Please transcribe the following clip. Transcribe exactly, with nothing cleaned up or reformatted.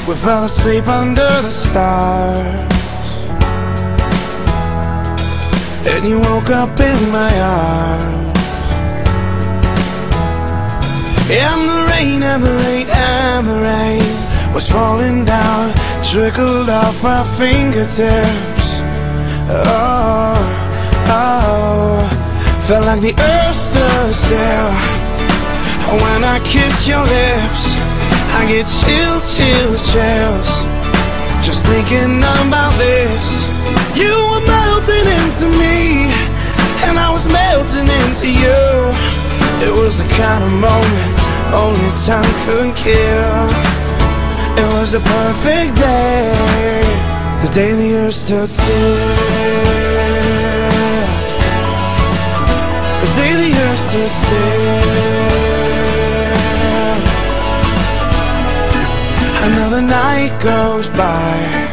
We fell asleep under the stars, and you woke up in my arms. And the rain, and the rain, and the rain was falling down, trickled off our fingertips. Oh, oh, felt like the earth stood still when I kiss your lips. I get chills, chills, chills just thinking about this. You were melting into me, and I was melting into you. It was the kind of moment only time could kill. It was the perfect day, the day the earth stood still, the day the earth stood still. Another night goes by,